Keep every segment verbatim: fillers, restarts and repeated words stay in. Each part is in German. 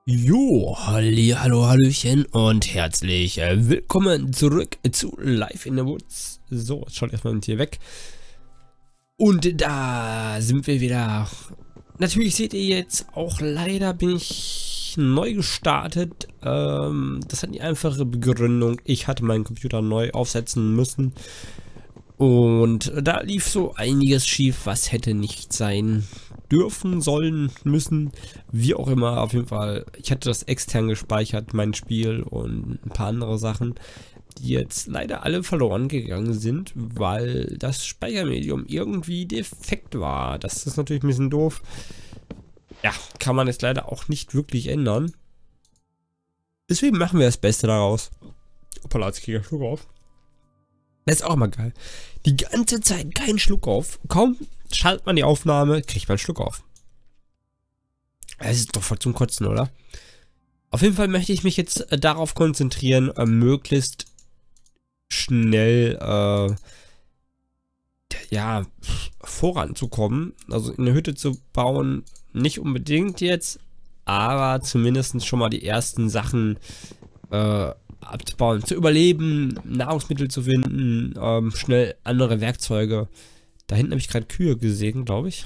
Jo, halli, hallo, hallöchen und herzlich äh, willkommen zurück zu Life in the Woods. So, jetzt schaut erstmal mit hier weg. Und da sind wir wieder. Natürlich seht ihr jetzt auch, leider bin ich neu gestartet. Ähm, das hat die einfache Begründung. Ich hatte meinen Computer neu aufsetzen müssen. Und da lief so einiges schief, was hätte nicht sein dürfen, sollen, müssen, wie auch immer. Auf jeden Fall, ich hatte das extern gespeichert, mein Spiel und ein paar andere Sachen, die jetzt leider alle verloren gegangen sind, weil das Speichermedium irgendwie defekt war. Das ist natürlich ein bisschen doof. Ja, kann man jetzt leider auch nicht wirklich ändern. Deswegen machen wir das Beste daraus. Hoppala, jetzt kriege ich einen Schluck auf. Das ist auch mal geil. Die ganze Zeit kein Schluck auf. Kaum schaltet man die Aufnahme, kriegt man einen Schluck auf. Das ist doch voll zum Kotzen, oder? Auf jeden Fall möchte ich mich jetzt äh, darauf konzentrieren, äh, möglichst schnell äh, ja, voranzukommen. Also eine Hütte zu bauen, nicht unbedingt jetzt, aber zumindest schon mal die ersten Sachen äh, abzubauen, zu überleben, Nahrungsmittel zu finden, ähm, schnell andere Werkzeuge. Da hinten habe ich gerade Kühe gesehen, glaube ich.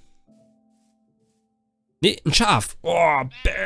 Ne, ein Schaf. Oh,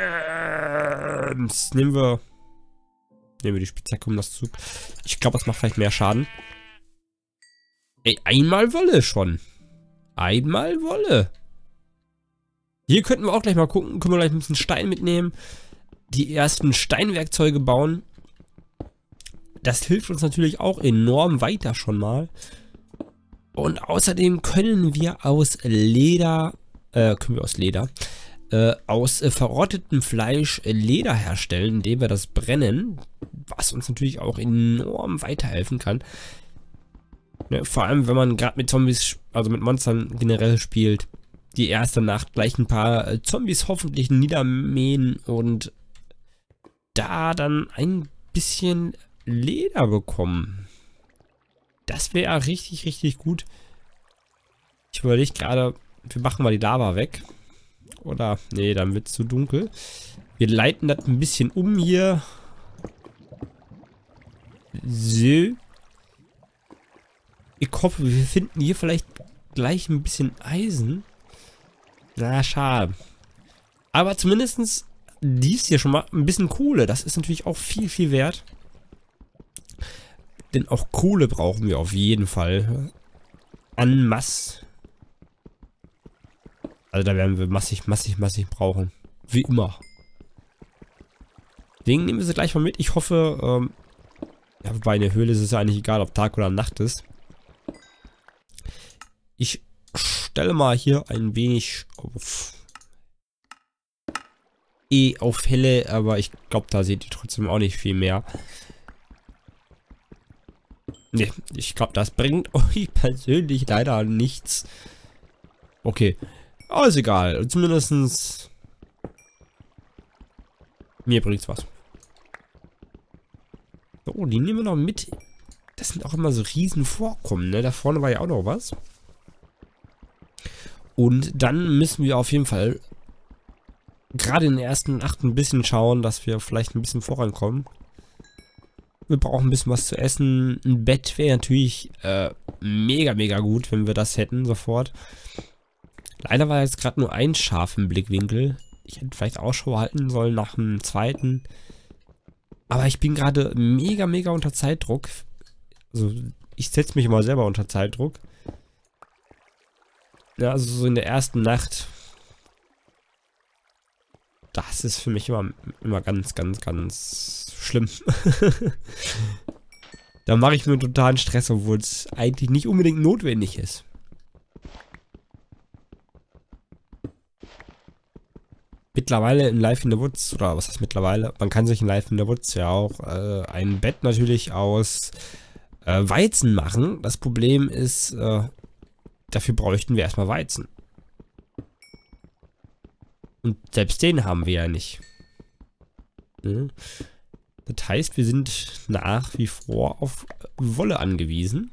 Bams. Nehmen wir, nehmen wir die Spitzhacke, um das zu... Ich glaube, das macht vielleicht mehr Schaden. Ey, einmal Wolle schon. Einmal Wolle. Hier könnten wir auch gleich mal gucken. Können wir gleich ein bisschen Stein mitnehmen. Die ersten Steinwerkzeuge bauen. Das hilft uns natürlich auch enorm weiter schon mal. Und außerdem können wir aus Leder, äh, können wir aus Leder, äh, aus äh, verrottetem Fleisch äh, Leder herstellen, indem wir das brennen, was uns natürlich auch enorm weiterhelfen kann. Ne, vor allem, wenn man gerade mit Zombies, also mit Monstern generell spielt, die erste Nacht gleich ein paar äh, Zombies hoffentlich niedermähen und da dann ein bisschen Leder bekommen. Das wäre richtig, richtig gut. Ich überlege gerade, wir machen mal die Lava weg. Oder, nee, dann wird es zu dunkel. Wir leiten das ein bisschen um hier. So. Ich hoffe, wir finden hier vielleicht gleich ein bisschen Eisen. Na, schade. Aber zumindest dies hier schon mal ein bisschen Kohle. Das ist natürlich auch viel, viel wert. Denn auch Kohle brauchen wir auf jeden Fall. En masse. Also da werden wir massig, massig, massig brauchen. Wie immer. Deswegen nehmen wir sie gleich mal mit. Ich hoffe, ähm, ja, bei einer Höhle ist es ja eigentlich egal, ob Tag oder Nacht ist. Ich stelle mal hier ein wenig auf eh auf helle, aber ich glaube, da seht ihr trotzdem auch nicht viel mehr. Ne, ich glaube, das bringt euch persönlich leider nichts. Okay. Aber ist egal. Zumindestens mir bringt's was. So, die nehmen wir noch mit. Das sind auch immer so riesen Vorkommen, ne? Da vorne war ja auch noch was. Und dann müssen wir auf jeden Fall gerade in den ersten Nacht ein bisschen schauen, dass wir vielleicht ein bisschen vorankommen. Wir brauchen ein bisschen was zu essen. Ein Bett wäre natürlich äh, mega, mega gut, wenn wir das hätten, sofort. Leider war jetzt gerade nur ein Schaf im Blickwinkel. Ich hätte vielleicht Ausschau halten sollen nach einem zweiten. Aber ich bin gerade mega, mega unter Zeitdruck. Also, ich setze mich immer selber unter Zeitdruck. Ja, also so in der ersten Nacht. Das ist für mich immer, immer ganz, ganz, ganz schlimm. Da mache ich mir totalen Stress, obwohl es eigentlich nicht unbedingt notwendig ist. Mittlerweile in Life in the Woods, oder was heißt mittlerweile? Man kann sich in Life in the Woods ja auch äh, ein Bett natürlich aus äh, Weizen machen. Das Problem ist, äh, dafür bräuchten wir erstmal Weizen. Und selbst den haben wir ja nicht. Hm. Das heißt, wir sind nach wie vor auf Wolle angewiesen.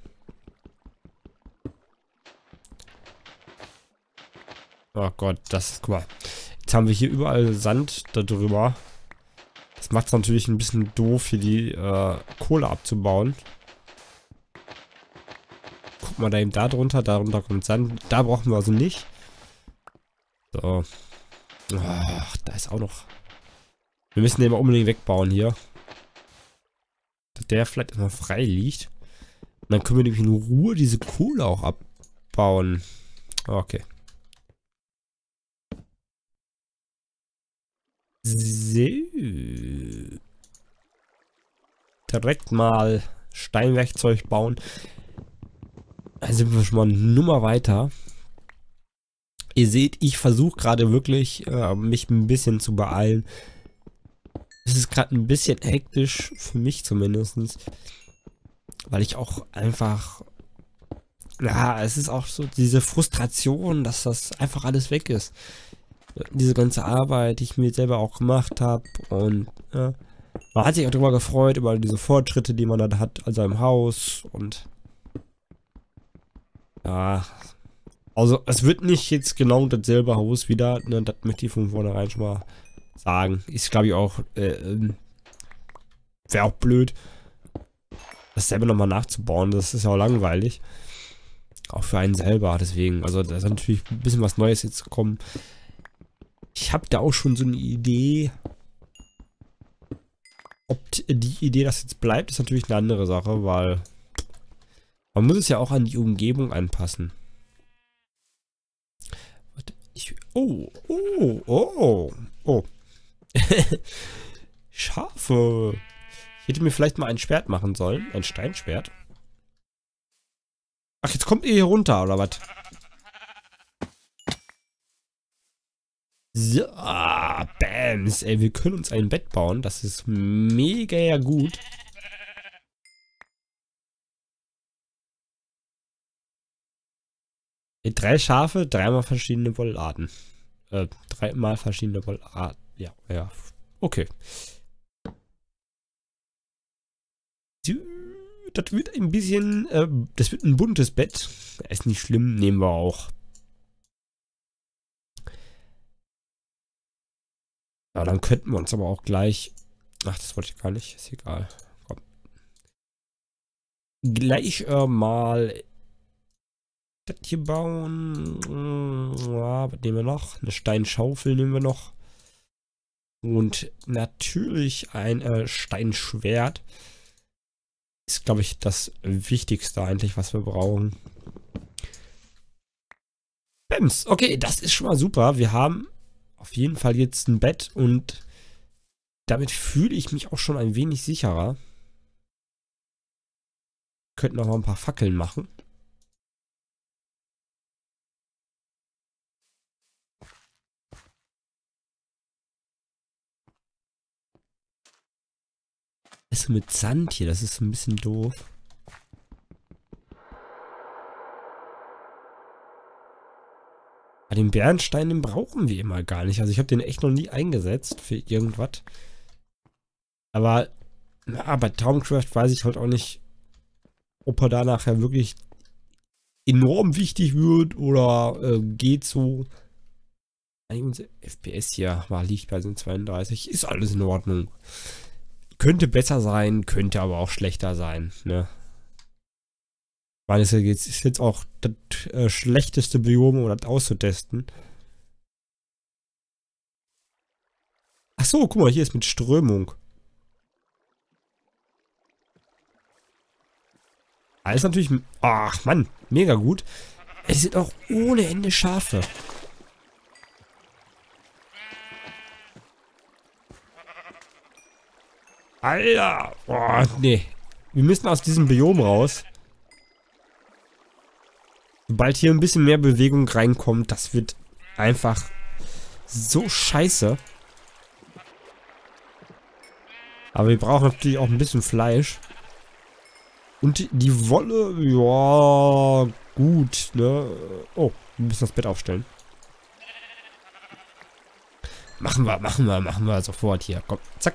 Oh Gott, das, guck mal. Jetzt haben wir hier überall Sand darüber. Das macht es natürlich ein bisschen doof, hier die äh, Kohle abzubauen. Guck mal da eben da drunter, darunter kommt Sand. Da brauchen wir also nicht. So. Ach, da ist auch noch. Wir müssen den mal unbedingt wegbauen hier. Dass der vielleicht erstmal frei liegt. Und dann können wir nämlich in Ruhe diese Kohle auch abbauen. Okay. So. Direkt mal Steinwerkzeug bauen. Dann sind wir schon mal eine Nummer weiter. Ihr seht, ich versuche gerade wirklich, äh, mich ein bisschen zu beeilen. Es ist gerade ein bisschen hektisch, für mich zumindest. Weil ich auch einfach... Ja, es ist auch so diese Frustration, dass das einfach alles weg ist. Diese ganze Arbeit, die ich mir selber auch gemacht habe. Und ja, man hat sich auch darüber gefreut, über diese Fortschritte, die man dann hat, also im Haus. Und ja, also es wird nicht jetzt genau dasselbe Haus wieder. Ne, das möchte ich von vornherein schon mal sagen. Ist, glaube ich, auch, äh, wäre auch blöd, das selber nochmal nachzubauen. Das ist ja auch langweilig. Auch für einen selber, deswegen. Also da ist natürlich ein bisschen was Neues jetzt gekommen. Ich habe da auch schon so eine Idee. Ob die Idee, dass jetzt bleibt, ist natürlich eine andere Sache, weil man muss es ja auch an die Umgebung anpassen. Ich, oh, oh, oh, oh. Schafe. Ich hätte mir vielleicht mal ein Schwert machen sollen. Ein Steinschwert. Ach, jetzt kommt ihr hier runter, oder was? So, ah, Bams, ey, wir können uns ein Bett bauen. Das ist mega gut. Drei Schafe, dreimal verschiedene Wollarten. Äh, dreimal verschiedene Wollarten. Ja, ja. Okay. Das wird ein bisschen, äh, das wird ein buntes Bett. Ist nicht schlimm, nehmen wir auch. Ja, dann könnten wir uns aber auch gleich... Ach, das wollte ich gar nicht. Ist egal. Komm. Gleich äh, mal das hier bauen. Ja, was nehmen wir noch? Eine Steinschaufel nehmen wir noch. Und natürlich ein äh, Steinschwert. Ist, glaube ich, das Wichtigste eigentlich, was wir brauchen. Bams. Okay, das ist schon mal super. Wir haben auf jeden Fall jetzt ein Bett und damit fühle ich mich auch schon ein wenig sicherer. Wir könnten auch mal ein paar Fackeln machen. Das ist mit Sand hier, das ist ein bisschen doof. Den Bernstein, den brauchen wir immer gar nicht. Also ich habe den echt noch nie eingesetzt für irgendwas. Aber na, bei Thaumcraft weiß ich halt auch nicht, ob er da nachher wirklich enorm wichtig wird oder äh, geht so. Unser F P S hier war, liegt bei zweiunddreißig. Ist alles in Ordnung. Könnte besser sein, könnte aber auch schlechter sein, ne? Ich meine, es ist jetzt auch das äh, schlechteste Biom, um das auszutesten. Ach so, guck mal, hier ist mit Strömung. Alles natürlich... Ach, Mann, mega gut. Es sind auch ohne Ende Schafe. Alter! Boah, nee. Wir müssen aus diesem Biom raus. Sobald hier ein bisschen mehr Bewegung reinkommt, das wird einfach so scheiße. Aber wir brauchen natürlich auch ein bisschen Fleisch. Und die Wolle, ja, gut, ne? Oh, wir müssen das Bett aufstellen. Machen wir, machen wir, machen wir sofort hier. Komm, zack.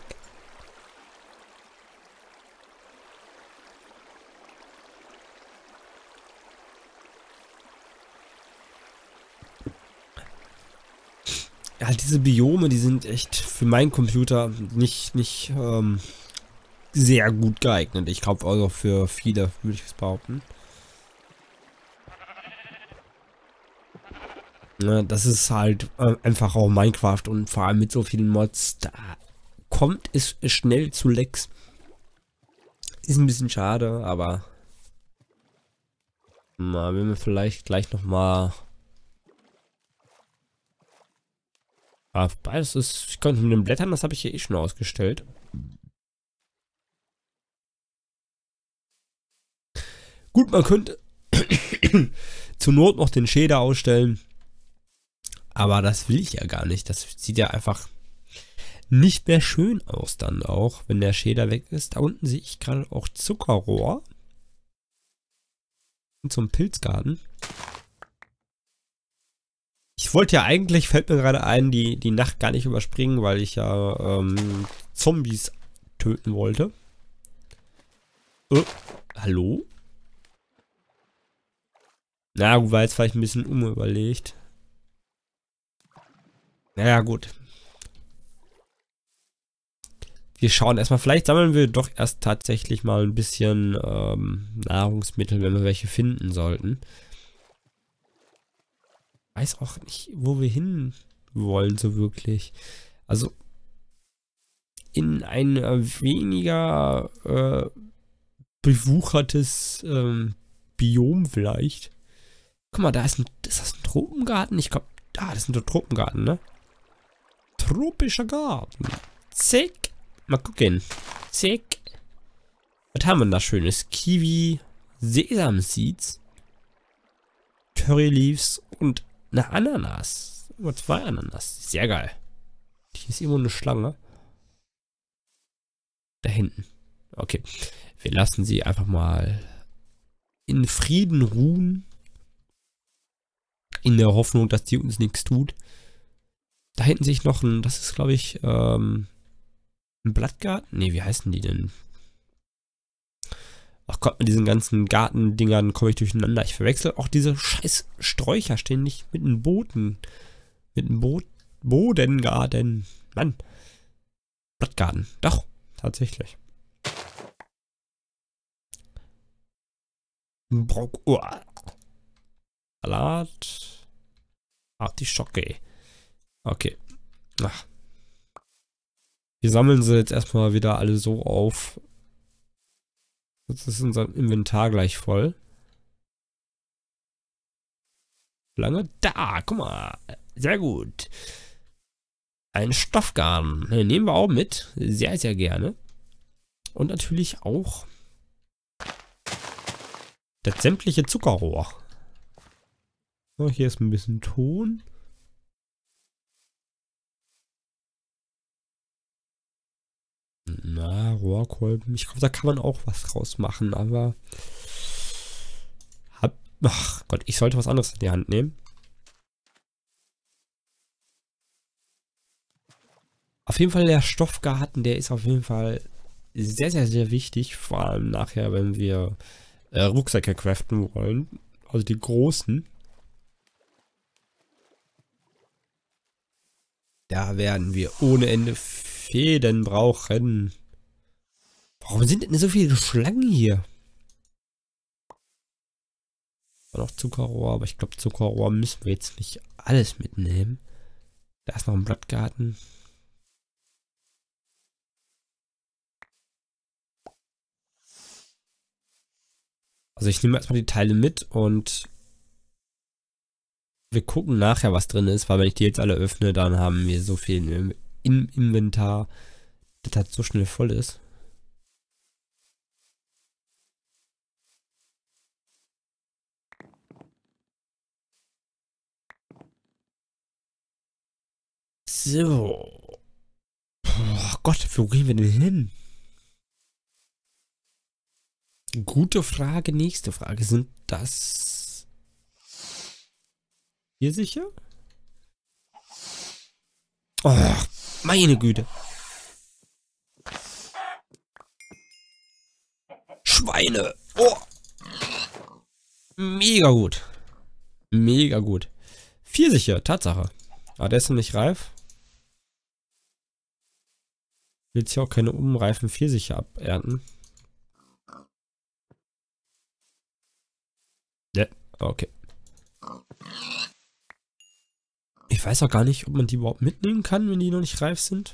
ja, diese Biome, die sind echt für meinen Computer nicht, nicht ähm, sehr gut geeignet. Ich glaube also für viele, würde ich es behaupten. Ja, das ist halt äh, einfach auch Minecraft und vor allem mit so vielen Mods, da kommt es schnell zu Lecks. Ist ein bisschen schade, aber na, wenn wir vielleicht gleich nochmal. Ah, beides ist. Ich konnte mit den Blättern, das habe ich hier eh schon ausgestellt. Gut, man könnte zur Not noch den Shader ausstellen. Aber das will ich ja gar nicht. Das sieht ja einfach nicht mehr schön aus dann auch, wenn der Shader weg ist. Da unten sehe ich gerade auch Zuckerrohr. Und zum Pilzgarten. Ich wollte ja eigentlich, fällt mir gerade ein, die, die Nacht gar nicht überspringen, weil ich ja ähm, Zombies töten wollte. Oh, hallo? Na gut, war jetzt vielleicht ein bisschen unüberlegt. Naja, gut. Wir schauen erstmal, vielleicht sammeln wir doch erst tatsächlich mal ein bisschen ähm, Nahrungsmittel, wenn wir welche finden sollten. Ich weiß auch nicht, wo wir hin wollen so wirklich. Also in ein äh, weniger äh, bewuchertes ähm, Biom vielleicht. Guck mal, da ist ein, ist das ein Tropengarten? Ich glaube, da, das ist ein Tropengarten, ne? Tropischer Garten. Zick. Mal gucken. Zick. Was haben wir denn da Schönes? Kiwi, Sesamseeds, Curry Leaves und eine Ananas. Oder zwei Ananas. Sehr geil. Hier ist irgendwo eine Schlange. Da hinten. Okay. Wir lassen sie einfach mal in Frieden ruhen. In der Hoffnung, dass die uns nichts tut. Da hinten sehe ich noch ein, das ist glaube ich, ähm, ein Blattgarten. Ne, wie heißen die denn? Ach Gott, mit diesen ganzen Gartendingern komme ich durcheinander. Ich verwechsel auch diese scheiß Sträucher ständig mit einem Booten. Mit einem Boot. Bodengarten. Mann. Blattgarten. Doch, tatsächlich. Brock. Oh. Salat. Artischocke. Okay. Ach. Wir sammeln sie jetzt erstmal wieder alle so auf. Jetzt ist unser Inventar gleich voll. Lange da, guck mal. Sehr gut. Ein Stoffgarn. Nehmen wir auch mit. Sehr, sehr gerne. Und natürlich auch das sämtliche Zuckerrohr. So, hier ist ein bisschen Ton. Na, Rohrkolben. Ich glaube, da kann man auch was draus machen, aber hab, ach Gott, ich sollte was anderes in die Hand nehmen. Auf jeden Fall der Stoffgarten, der ist auf jeden Fall sehr, sehr, sehr wichtig. Vor allem nachher, wenn wir äh, Rucksäcke craften wollen. Also die großen. Da werden wir ohne Ende Fäden brauchen. Warum sind denn so viele Schlangen hier? War noch Zuckerrohr, aber ich glaube, Zuckerrohr müssen wir jetzt nicht alles mitnehmen. Da ist noch ein Blattgarten. Also ich nehme erstmal die Teile mit und wir gucken nachher, was drin ist, weil wenn ich die jetzt alle öffne, dann haben wir so viel im, im Inventar, dass das so schnell voll ist. So. Oh Gott, wo gehen wir denn hin? Gute Frage, nächste Frage. Sind das hier sicher? Oh, meine Güte. Schweine. Oh. Mega gut. Mega gut. Vier sicher, Tatsache. Ah, der ist noch nicht reif. Ich will jetzt hier auch keine unreifen Pfirsiche abernten. Ja, okay. Ich weiß auch gar nicht, ob man die überhaupt mitnehmen kann, wenn die noch nicht reif sind.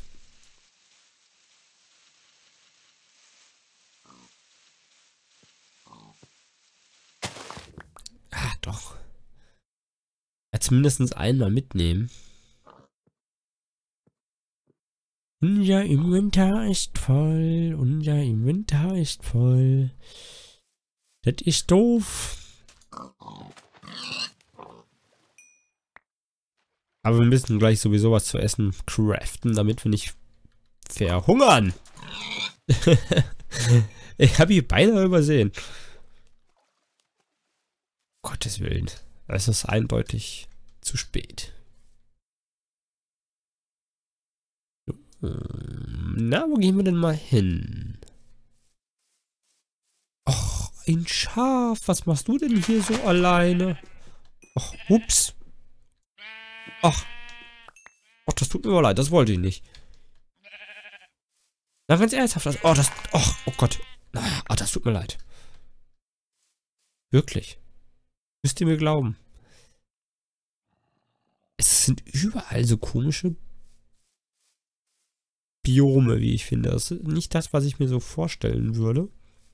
Ah, doch. Ja, zumindest einmal mitnehmen. Unser Inventar ist voll. Unser Inventar ist voll. Das ist doof. Aber wir müssen gleich sowieso was zu essen craften, damit wir nicht verhungern. Ich habe hier beinahe übersehen. Gottes Willen. Es ist eindeutig zu spät. Na, wo gehen wir denn mal hin? Och, ein Schaf. Was machst du denn hier so alleine? Och, ups. Ach. Ach, das tut mir mal leid. Das wollte ich nicht. Na, ganz ernsthaft. Das, oh, das... Oh, oh Gott. Ah, das tut mir leid. Wirklich. Müsst ihr mir glauben. Es sind überall so komische Biome, wie ich finde. Das ist nicht das, was ich mir so vorstellen würde.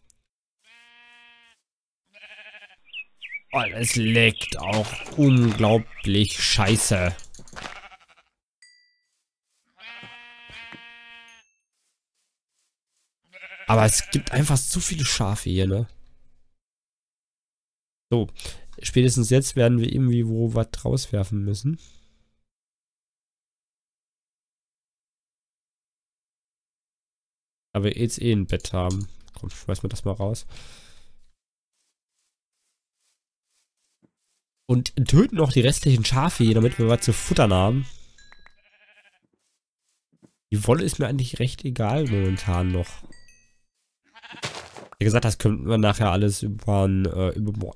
Oh, es leckt auch unglaublich scheiße. Aber es gibt einfach so viele Schafe hier, ne? So, spätestens jetzt werden wir irgendwie wo was rauswerfen müssen. Aber wir jetzt eh ein Bett haben. Komm, schmeiß mir das mal raus. Und töten noch die restlichen Schafe hier, damit wir was zu futtern haben. Die Wolle ist mir eigentlich recht egal momentan noch. Wie gesagt, das könnten wir nachher alles über ein, äh, über,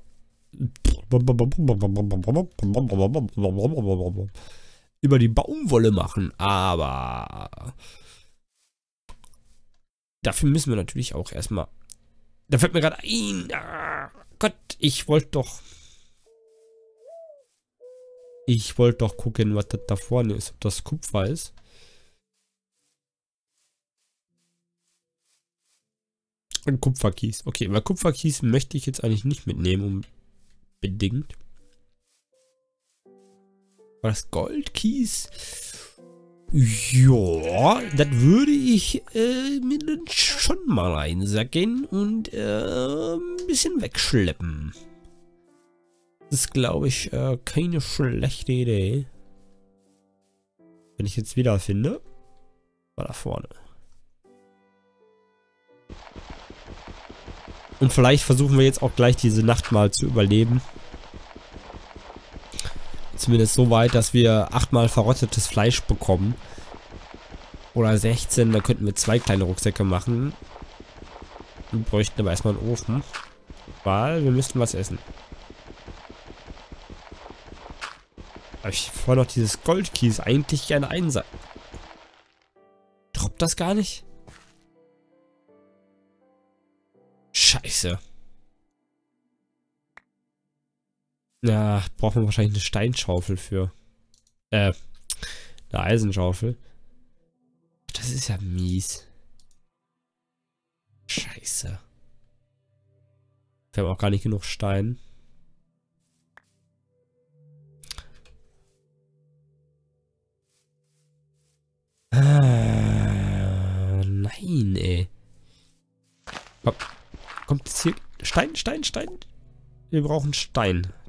über die Baumwolle machen, aber dafür müssen wir natürlich auch erstmal. Da fällt mir gerade ein. Ah, Gott, ich wollte doch. Ich wollte doch gucken, was das da vorne ist, ob das Kupfer ist. Ein Kupferkies. Okay, weil Kupferkies möchte ich jetzt eigentlich nicht mitnehmen, unbedingt. War das Goldkies? Ja, das würde ich äh, mir dann schon mal einsacken und äh, ein bisschen wegschleppen. Das ist, glaube ich, äh, keine schlechte Idee. Wenn ich jetzt wieder finde. War da vorne. Und vielleicht versuchen wir jetzt auch gleich diese Nacht mal zu überleben. Zumindest so weit, dass wir achtmal verrottetes Fleisch bekommen. Oder sechzehn, da könnten wir zwei kleine Rucksäcke machen. Wir bräuchten aber erstmal einen Ofen. Weil wir müssten was essen. Aber ich vorher noch dieses Goldkies eigentlich gerne einsacken. Droppt das gar nicht? Scheiße. Ja, brauchen wir wahrscheinlich eine Steinschaufel für. Äh, eine Eisenschaufel. Das ist ja mies. Scheiße. Wir haben auch gar nicht genug Stein. Ah, nein, ey. Komm, kommt jetzt hier Stein, Stein, Stein. Wir brauchen Stein.